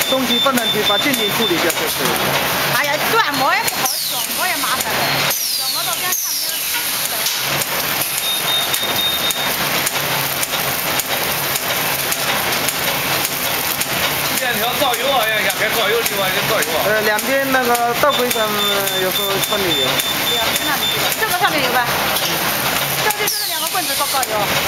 东西放上去，把静电处理掉就可以了。 哎呀，转模也不好转模也麻烦了，转模到边看别人。 面条造油啊，两边造油，另外一个造油啊。 两边那个道柜上有时候放点油。 两边那里这个上面有吧？这就是两个棍子搞搞油。